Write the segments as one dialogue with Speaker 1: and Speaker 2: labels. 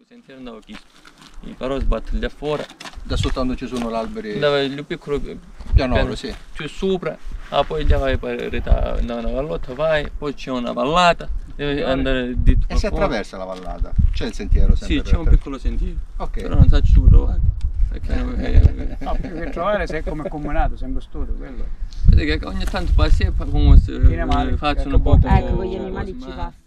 Speaker 1: sentiero andavo Questo, però sbatto lì fuori.
Speaker 2: Da sotto ci sono alberi?
Speaker 1: Andava il piccolo
Speaker 2: pianoro, sì.
Speaker 1: Più sopra, poi già vai per una vallotta, vai, poi c'è una vallata, devi andare di
Speaker 2: E si attraversa la vallata? C'è il sentiero sempre?
Speaker 1: Sì, c'è un piccolo sentiero,
Speaker 2: ok.
Speaker 1: Però non faccio dove trovare.
Speaker 3: No, più che trovare sei come comunato, sempre studio, quello.
Speaker 1: Vedi che ogni tanto passi e come se faccio un po' di...
Speaker 4: Ecco, con gli animali ci passi.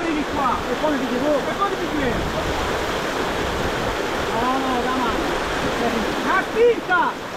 Speaker 3: di qua. E poi di dietro. E poi di dietro. No, no, la mano. La spinta!